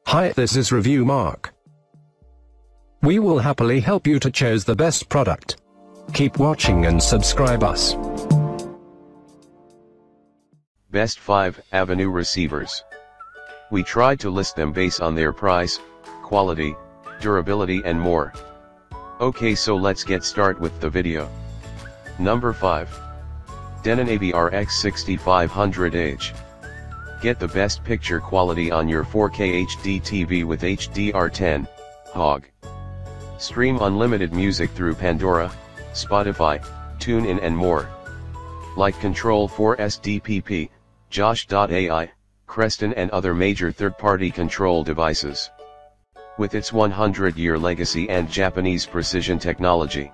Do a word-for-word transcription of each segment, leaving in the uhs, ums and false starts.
Hi, this is Review Mark. We will happily help you to choose the best product. Keep watching and subscribe us. Best five Avenue receivers. We tried to list them based on their price, quality, durability and more. Okay, so let's get started with the video. Number five. Denon A V R X sixty-five hundred H. Get the best picture quality on your four K H D T V with H D R ten, H O G. Stream unlimited music through Pandora, Spotify, TuneIn and more. Like Control four S D P P, Josh dot A I, Creston and other major third-party control devices. With its one hundred year legacy and Japanese precision technology.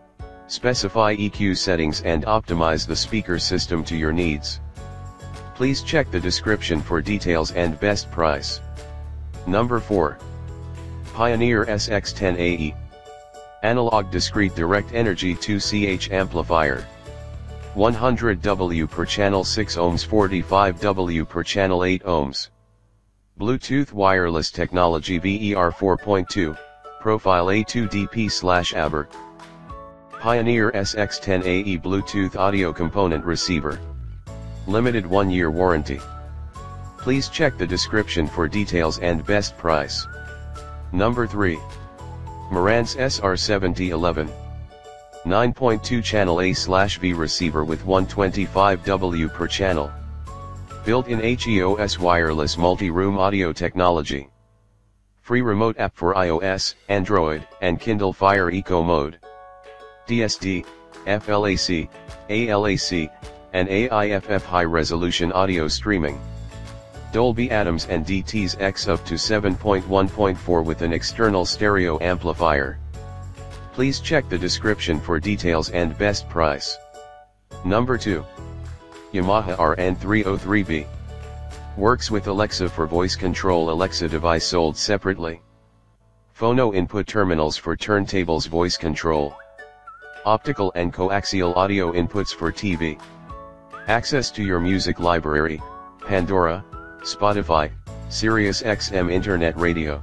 Specify E Q settings and optimize the speaker system to your needs. Please check the description for details and best price. Number four. Pioneer S X ten A E. Analog discrete direct energy two C H amplifier. one hundred watts per channel six ohms, forty-five watts per channel eight ohms. Bluetooth wireless technology V E R four point two, profile A two D P slash A B R. Pioneer S X ten A E Bluetooth audio component receiver. Limited one year warranty. Please check the description for details and best price. Number three. Marantz S R seventy eleven. nine point two channel A slash V receiver with one hundred twenty-five watts per channel. Built-in H E O S wireless multi-room audio technology. Free remote app for iOS, Android, and Kindle Fire Eco Mode. D S D, F L A C, A L A C, and A I F F high-resolution audio streaming. Dolby Atmos and D T S X up to seven point one point four with an external stereo amplifier. Please check the description for details and best price. Number two. Yamaha R N three oh three B. Works with Alexa for voice control. Alexa device sold separately. Phono input terminals for turntables voice control. Optical and coaxial audio inputs for T V. Access to your music library, Pandora, Spotify, Sirius X M Internet Radio.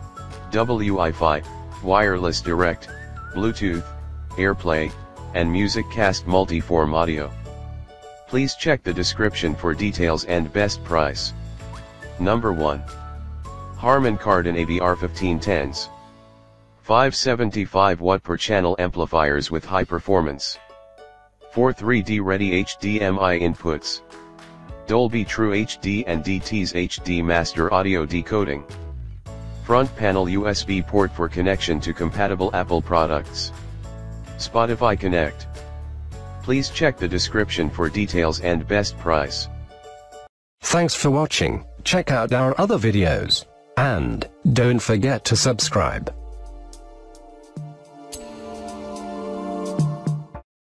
Wi-Fi, wireless direct, Bluetooth, AirPlay, and MusicCast multi-form audio. Please check the description for details and best price. Number one. Harman Kardon A V R fifteen tens. five seventy-five watt per channel amplifiers with high performance. four three D ready H D M I inputs. Dolby True H D and D T S H D master audio decoding. Front panel U S B port for connection to compatible Apple products. Spotify Connect. Please check the description for details and best price. Thanks for watching. Check out our other videos. And don't forget to subscribe.